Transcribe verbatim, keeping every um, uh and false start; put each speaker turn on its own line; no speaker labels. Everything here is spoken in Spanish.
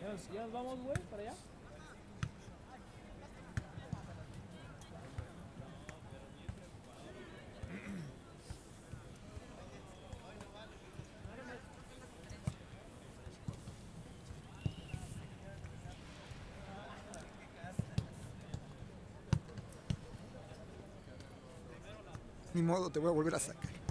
¿Ya nos, ya nos vamos, güey, para allá?
Ni modo, te voy a volver a sacar.